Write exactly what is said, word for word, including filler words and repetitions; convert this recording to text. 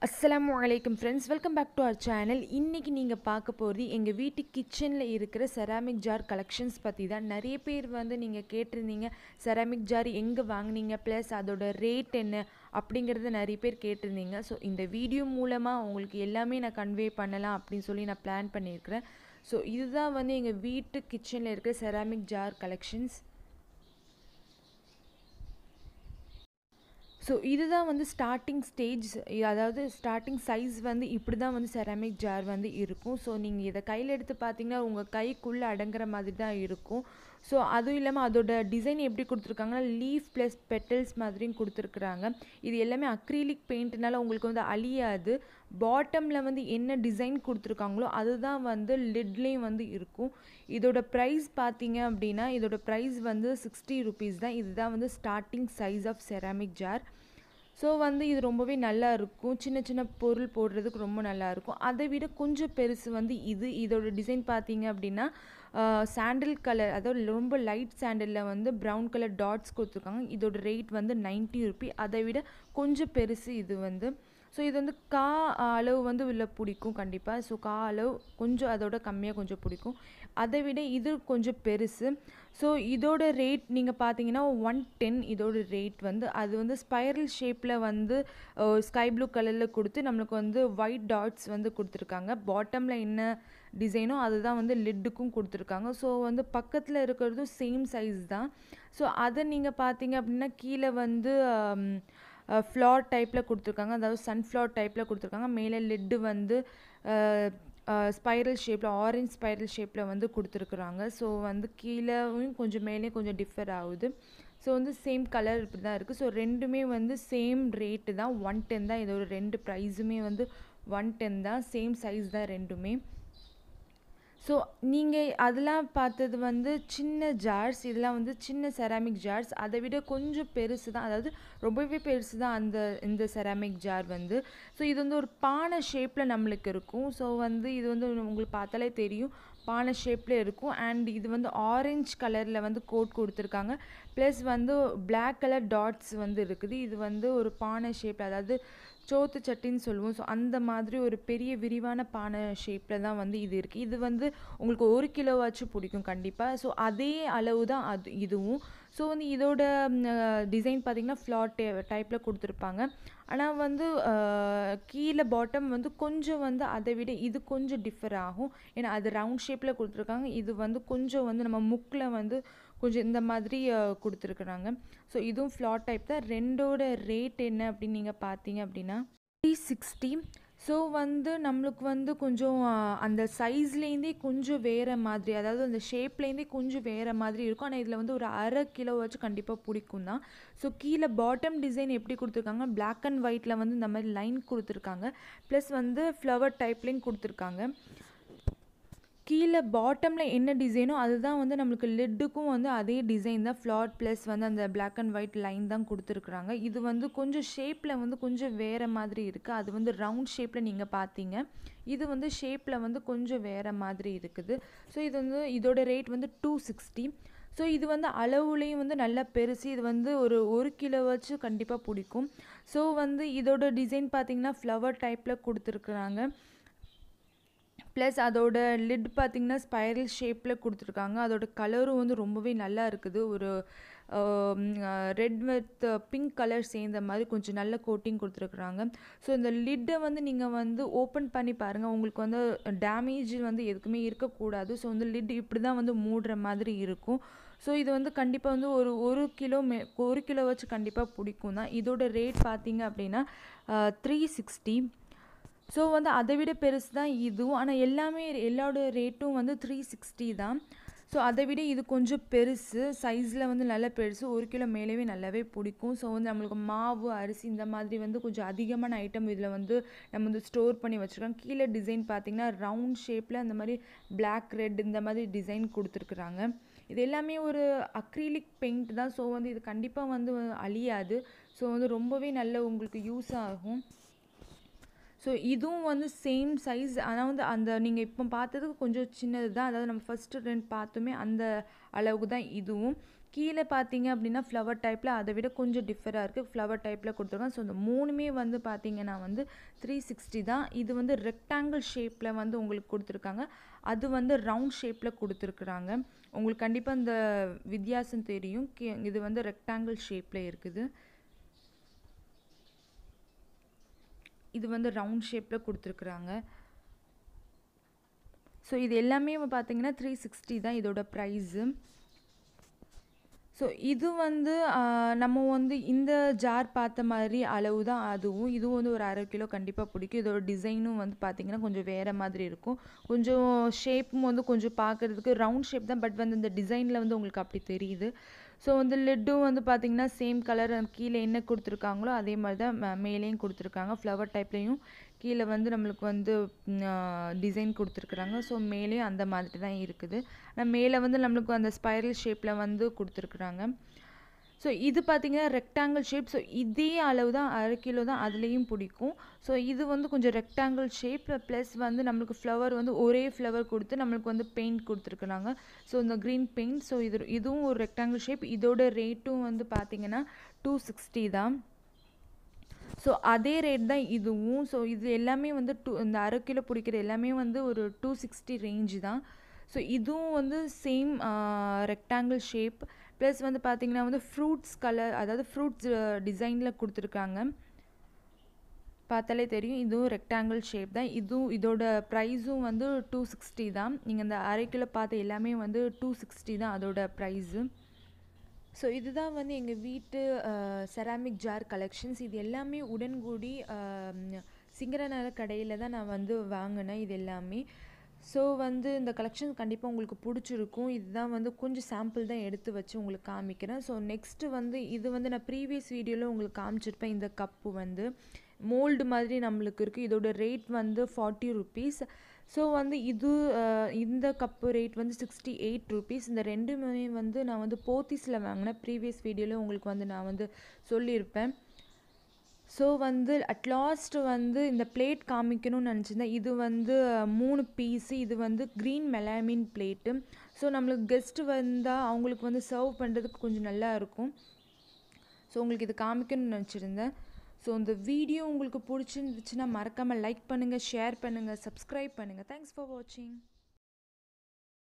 அஸ்ஸலாமு அலைக்கும் friends, welcome back to our channel. இன்றைக்கி நீங்கள் பார்க்க போகிறது எங்கள் வீட்டு கிச்சனில் இருக்கிற செராமிக் ஜார் கலெக்ஷன்ஸ் பற்றி தான். நிறைய பேர் வந்து நீங்கள் கேட்டிருந்தீங்க, செராமிக் ஜார் எங்கே வாங்கினீங்க, ப்ளஸ் அதோட ரேட் என்ன அப்படிங்கிறத நிறைய பேர் கேட்டிருந்தீங்க. ஸோ இந்த வீடியோ மூலமாக உங்களுக்கு எல்லாமே நான் கன்வே பண்ணலாம் அப்படின்னு சொல்லி நான் பிளான் பண்ணியிருக்கிறேன். ஸோ இதுதான் வந்து எங்கள் வீட்டு கிச்சனில் இருக்கிற செராமிக் ஜார் கலெக்ஷன்ஸ். ஸோ இதுதான் வந்து ஸ்டார்டிங் ஸ்டேஜ், அதாவது ஸ்டார்டிங் சைஸ் வந்து இப்படி தான் வந்து செராமிக் ஜார் வந்து இருக்கும். ஸோ நீங்கள் இதை கையில் எடுத்து பார்த்தீங்கன்னா உங்கள் கைக்குள்ளே அடங்குற மாதிரி தான் இருக்கும். ஸோ அதுவும் இல்லாமல் அதோட டிசைன் எப்படி கொடுத்துருக்காங்கன்னா லீஃப் ப்ளஸ் பெட்டல்ஸ் மாதிரியும் கொடுத்துருக்குறாங்க. இது எல்லாமே அக்ரிலிக் பெயிண்ட்னால உங்களுக்கு வந்து அழியாது. பாட்டமில் வந்து என்ன டிசைன் கொடுத்துருக்காங்களோ அதுதான் வந்து லிட்லேயும் வந்து இருக்கும். இதோட ப்ரைஸ் பார்த்தீங்க அப்படின்னா இதோட ப்ரைஸ் வந்து சிக்ஸ்டி ருபீஸ் தான். இதுதான் வந்து starting size of ceramic jar. So வந்து இது ரொம்பவே நல்லா இருக்கும், சின்ன சின்ன பொருள் போடுறதுக்கு ரொம்ப நல்லாயிருக்கும். அதை விட கொஞ்சம் பெருசு வந்து இது. இதோட டிசைன் பார்த்தீங்க அப்படின்னா சாண்டில் கலர், அதாவது ரொம்ப லைட் சாண்டிலில் வந்து ப்ரௌன் கலர் டாட்ஸ் கொடுத்துருக்காங்க. இதோட ரேட் வந்து நைன்ட்டி ருபி. அதை விட கொஞ்சம் பெருசு இது வந்து. ஸோ இது வந்து கா அளவு வந்து உள்ள பிடிக்கும் கண்டிப்பாக. ஸோ கா அளவு கொஞ்சம் அதோட கம்மியாக கொஞ்சம் பிடிக்கும். அதை விட இது கொஞ்சம் பெருசு. ஸோ இதோட ரேட் நீங்கள் பார்த்தீங்கன்னா ஒன் டென் இதோட ரேட் வந்து. அது வந்து ஸ்பைரல் ஷேப்பில் வந்து ஸ்கை ப்ளூ கலரில் கொடுத்து நம்மளுக்கு வந்து ஒயிட் டாட்ஸ் வந்து கொடுத்துருக்காங்க. பாட்டமில் என்ன டிசைனோ அதுதான் வந்து லிட்டுக்கும் கொடுத்துருக்காங்க. ஸோ வந்து பக்கத்தில் இருக்கிறதும் சேம் சைஸ் தான். ஸோ அதை நீங்கள் பார்த்தீங்க அப்படின்னா கீழே வந்து ஃப்ளார் டைப்பில் கொடுத்துருக்காங்க, அதாவது சன்ஃப்ளவர் டைப்பில் கொடுத்துருக்காங்க. மேலே லிட்டு வந்து ஸ்பைரல் ஷேப்பில், ஆரஞ்ச் ஸ்பைரல் ஷேப்பில் வந்து கொடுத்துருக்குறாங்க. ஸோ வந்து கீழேயும் கொஞ்சம் மேலேயும் கொஞ்சம் டிஃபர் ஆகுது. ஸோ வந்து சேம் கலர் இப்படி தான் இருக்குது. ஸோ ரெண்டுமே வந்து சேம் ரேட்டு தான், ஒன் டென் தான். இதோட ரெண்டு ப்ரைஸுமே வந்து ஒன் டென் தான், சேம் சைஸ் தான் ரெண்டுமே. ஸோ நீங்கள் அதெல்லாம் பார்த்தது வந்து சின்ன ஜார்ஸ், இதெல்லாம் வந்து சின்ன செராமிக் ஜார்ஸ். அதை விட கொஞ்சம் பெருசு தான், அதாவது ரொம்பவே பெருசு தான் அந்த இந்த செராமிக் ஜார் வந்து. ஸோ இது வந்து ஒரு பானை ஷேப்பில் நம்மளுக்கு இருக்கும். ஸோ வந்து இது வந்து உங்களுக்கு பார்த்தாலே தெரியும், பானை ஷேப்பில் இருக்கும். அண்ட் இது வந்து ஆரஞ்ச் கலரில் வந்து கோட் கொடுத்துருக்காங்க, ப்ளஸ் வந்து பிளாக் கலர் டாட்ஸ் வந்து இருக்குது. இது வந்து ஒரு பானை ஷேப்பில், அதாவது சோத்து சட்டின்னு சொல்லுவோம். ஸோ அந்த மாதிரி ஒரு பெரிய விரிவான பானை ஷேப்பில் தான் வந்து இது இருக்குது. இது வந்து உங்களுக்கு ஒரு கிலோவாச்சும் பிடிக்கும் கண்டிப்பாக. ஸோ அதே அளவு தான் அது இதுவும். ஸோ வந்து இதோட டிசைன் பார்த்திங்கன்னா ஃப்ளாட் டே டைப்பில் கொடுத்துருப்பாங்க. ஆனால் வந்து கீழே பாட்டம் வந்து கொஞ்சம் வந்து அதை விட இது கொஞ்சம் டிஃபர் ஆகும். ஏன்னா அது ரவுண்ட் ஷேப்பில் கொடுத்துருக்காங்க, இது வந்து கொஞ்சம் வந்து நம்ம முக்கில் வந்து கொஞ்சம் இந்த மாதிரி கொடுத்துருக்குறாங்க. ஸோ இதுவும் ஃப்ளாட் டைப் தான். ரெண்டோட ரேட் என்ன அப்படின்னு நீங்கள் பார்த்தீங்க அப்படின்னா த்ரீ சிக்ஸ்டி. ஸோ வந்து நம்மளுக்கு வந்து கொஞ்சம் அந்த சைஸ்லேருந்தே கொஞ்சம் வேறு மாதிரி, அதாவது அந்த ஷேப்லேருந்தே கொஞ்சம் வேறு மாதிரி இருக்கும். ஆனால் இதில் வந்து ஒரு அரை கிலோ வச்சு கண்டிப்பாக பிடிக்கும் தான். ஸோ கீழே பாட்டம் டிசைன் எப்படி கொடுத்துருக்காங்க, பிளாக் அண்ட் ஒயிட்டில் வந்து இந்த மாதிரி லைன் கொடுத்துருக்காங்க, ப்ளஸ் வந்து ஃப்ளவர் டைப்லேயும் கொடுத்துருக்காங்க. கீழே பாட்டமில் என்ன டிசைனோ அதுதான் வந்து நம்மளுக்கு லிட்டுக்கும் வந்து அதே டிசைன் தான், ஃப்ளாட் ப்ளஸ் வந்து அந்த பிளாக் அண்ட் ஒயிட் லைன் தான் கொடுத்துருக்குறாங்க. இது வந்து கொஞ்சம் ஷேப்பில் வந்து கொஞ்சம் வேறு மாதிரி இருக்குது. அது வந்து ரவுண்ட் ஷேப்பில் நீங்கள் பார்த்தீங்க, இது வந்து ஷேப்பில் வந்து கொஞ்சம் வேறு மாதிரி இருக்குது. ஸோ இது வந்து இதோட ரேட் வந்து டூ சிக்ஸ்டி. ஸோ இது வந்து அளவுலேயும் வந்து நல்லா பெருசு. இது வந்து ஒரு ஒரு கிலோ வச்சு கண்டிப்பாக பிடிக்கும். ஸோ வந்து இதோட டிசைன் பார்த்திங்கன்னா ஃப்ளவர் டைப்பில் கொடுத்துருக்குறாங்க, ப்ளஸ் அதோட லிட் பார்த்திங்கன்னா ஸ்பைரல் ஷேப்பில் கொடுத்துருக்காங்க. அதோட கலரும் வந்து ரொம்பவே நல்லா இருக்குது. ஒரு ரெட் வித் பிங்க் கலர் சேர்ந்த மாதிரி கொஞ்சம் நல்ல கோட்டிங் கொடுத்துருக்குறாங்க. ஸோ இந்த லிட்டை வந்து நீங்கள் வந்து ஓப்பன் பண்ணி பாருங்கள், உங்களுக்கு வந்து டேமேஜ் வந்து எதுக்குமே இருக்கக்கூடாது. ஸோ வந்து லிட் இப்படி தான் வந்து மூடுற மாதிரி இருக்கும். ஸோ இது வந்து கண்டிப்பாக வந்து ஒரு ஒரு கிலோ மே ஒரு கிலோ வச்சு கண்டிப்பாக பிடிக்கும் தான். இதோட ரேட் பார்த்தீங்க அப்படின்னா த்ரீ சிக்ஸ்டி. ஸோ வந்து அதை விட பெருசு தான் இதுவும். ஆனால் எல்லாமே எல்லாரோட ரேட்டும் வந்து த்ரீ சிக்ஸ்டி தான். ஸோ அதை விட இது கொஞ்சம் பெருசு, சைஸில் வந்து நல்லா பெருசு, ஒரு கிலோ மேலேயே நல்லாவே பிடிக்கும். ஸோ வந்து நம்மளுக்கு மாவு, அரிசி இந்த மாதிரி வந்து கொஞ்சம் அதிகமான ஐட்டம் இதில் வந்து நம்ம வந்து ஸ்டோர் பண்ணி வச்சுருக்கோம். கீழே டிசைன் பார்த்திங்கன்னா ரவுண்ட் ஷேப்பில் அந்த மாதிரி பிளாக் ரெட் இந்த மாதிரி டிசைன் கொடுத்துருக்குறாங்க. இது எல்லாமே ஒரு அக்ரிலிக் பெயிண்ட் தான். ஸோ வந்து இது கண்டிப்பாக வந்து அழியாது. ஸோ வந்து ரொம்பவே நல்ல உங்களுக்கு யூஸ் ஆகும். ஸோ இதுவும் வந்து சேம் சைஸ், ஆனால் வந்து அந்த நீங்கள் இப்போ பார்த்ததுக்கு கொஞ்சம் சின்னது தான், அதாவது நம்ம ஃபஸ்ட்டு ரெண்டு பார்த்தோமே அந்த அளவுக்கு தான் இதுவும். கீழே பார்த்தீங்க அப்படின்னா ஃப்ளவர் டைப்பில் அதை விட கொஞ்சம் டிஃபராக இருக்குது, ஃப்ளவர் டைப்பில் கொடுத்துருக்காங்க. ஸோ இந்த மூணுமே வந்து பார்த்தீங்கன்னா வந்து த்ரீ சிக்ஸ்டி தான். இது வந்து ரெக்டாங்கிள் ஷேப்பில் வந்து உங்களுக்கு கொடுத்துருக்காங்க, அது வந்து ரவுண்ட் ஷேப்பில் கொடுத்துருக்குறாங்க. உங்களுக்கு கண்டிப்பாக இந்த வித்தியாசம் தெரியும். இது வந்து ரெக்டாங்கிள் ஷேப்பில் இருக்குது, இது வந்து ரவுண்ட் ஷேப்பில் கொடுத்துருக்குறாங்க. ஸோ இது எல்லாமே பார்த்தீங்கன்னா த்ரீ சிக்ஸ்டி தான் இதோட ப்ரைஸு. ஸோ இது வந்து நம்ம வந்து இந்த ஜார் பார்த்த மாதிரி அளவு தான் அதுவும். இதுவும் வந்து ஒரு அரை கிலோ கண்டிப்பாக பிடிக்கும். இதோட டிசைனும் வந்து பார்த்திங்கன்னா கொஞ்சம் வேறு மாதிரி இருக்கும். கொஞ்சம் ஷேப்பும் வந்து கொஞ்சம் பார்க்குறதுக்கு ரவுண்ட் ஷேப் தான், பட் வந்து இந்த டிசைனில் வந்து உங்களுக்கு அப்படி தெரியுது. ஸோ வந்து லெட்டும் வந்து பார்த்திங்கன்னா சேம் கலர், கீழே என்ன கொடுத்துருக்காங்களோ அதே மாதிரி தான் மேலேயும் கொடுத்துருக்காங்க. ஃப்ளவர் டைப்லேயும் கீழே வந்து நம்மளுக்கு வந்து டிசைன் கொடுத்துருக்குறாங்க. ஸோ மேலேயும் அந்த மாதிரி தான் இருக்குது. ஆனால் மேலே வந்து நம்மளுக்கு அந்த ஸ்பைரல் ஷேப்பில் வந்து கொடுத்துருக்குறாங்க. ஸோ இது பார்த்திங்கன்னா ரெக்டாங்கிள் ஷேப். ஸோ இதே அளவு தான், அரை கிலோ தான், அதுலேயும் பிடிக்கும். ஸோ இது வந்து கொஞ்சம் ரெக்டாங்கிள் ஷேப் ப்ளஸ் வந்து நம்மளுக்கு ஃப்ளவர் வந்து ஒரே ஃப்ளவர் கொடுத்து நம்மளுக்கு வந்து பெயிண்ட் கொடுத்துருக்குறாங்க. ஸோ இந்த க்ரீன் பெயிண்ட். ஸோ இது இதுவும் ஒரு ரெக்டாங்கிள் ஷேப். இதோட ரேட்டும் வந்து பார்த்திங்கன்னா டூ சிக்ஸ்டி தான். ஸோ அதே ரேட் தான் இதுவும். ஸோ இது எல்லாமே வந்து டூ இந்த அரை கிலோ பிடிக்கிற எல்லாமே வந்து ஒரு டூ சிக்ஸ்டி ரேஞ்சு தான். ஸோ இதுவும் வந்து சேம் ரெக்டாங்கிள் ஷேப் ப்ளஸ் வந்து பார்த்திங்கன்னா வந்து ஃப்ரூட்ஸ் கலர், அதாவது ஃப்ரூட்ஸ் டிசைனில் கொடுத்துருக்காங்க, பார்த்தாலே தெரியும். இதுவும் ரெக்டாங்கிள் ஷேப் தான். இதுவும் இதோட ப்ரைஸும் வந்து டூ சிக்ஸ்டி தான். நீங்கள் இந்த அரை கிலோ பார்த்த எல்லாமே வந்து டூ சிக்ஸ்டி தான் அதோட ப்ரைஸு. ஸோ இதுதான் வந்து எங்கள் வீட்டு செராமிக் ஜார் கலெக்ஷன்ஸ். இது எல்லாமே உடன்குடி சிங்கரநகர கடையில் தான் நான் வந்து வாங்கினேன் இது எல்லாமே. ஸோ வந்து இந்த கலெக்ஷன் கண்டிப்பாக உங்களுக்கு பிடிச்சிருக்கும். இதுதான் வந்து கொஞ்சம் சாம்பிள் தான் எடுத்து வச்சு உங்களுக்கு காமிக்கிறேன். ஸோ நெக்ஸ்ட்டு வந்து இது வந்து நான் ப்ரீவியஸ் வீடியோவில் உங்களுக்கு காமிச்சிருப்பேன். இந்த கப்பு வந்து மோல்டு மாதிரி நம்மளுக்கு இருக்குது. இதோட ரேட் வந்து ஃபார்ட்டி ருபீஸ். ஸோ வந்து இது இந்த கப்பு ரேட் வந்து சிக்ஸ்டி எயிட் ருபீஸ். இந்த ரெண்டுமே வந்து நான் வந்து போத்தீஸில் வாங்கினேன். ப்ரீவியஸ் வீடியோவில் உங்களுக்கு வந்து நான் வந்து சொல்லியிருப்பேன். ஸோ வந்து அட்லாஸ்ட் வந்து இந்த பிளேட் காமிக்கணும்னு நினச்சிருந்தேன். இது வந்து மூணு பீஸு. இது வந்து க்ரீன் மெலாமின் பிளேட்டு. ஸோ நம்மளுக்கு கெஸ்ட்டு வந்தால் அவங்களுக்கு வந்து சர்வ் பண்ணுறதுக்கு கொஞ்சம் நல்லா இருக்கும். ஸோ உங்களுக்கு இது காமிக்கணும்னு நினச்சிருந்தேன். ஸோ இந்த வீடியோ உங்களுக்கு பிடிச்சிருந்துச்சுன்னா மறக்காமல் லைக் பண்ணுங்கள், ஷேர் பண்ணுங்கள், சப்ஸ்கிரைப் பண்ணுங்கள். தேங்க்ஸ் ஃபார் வாட்சிங்.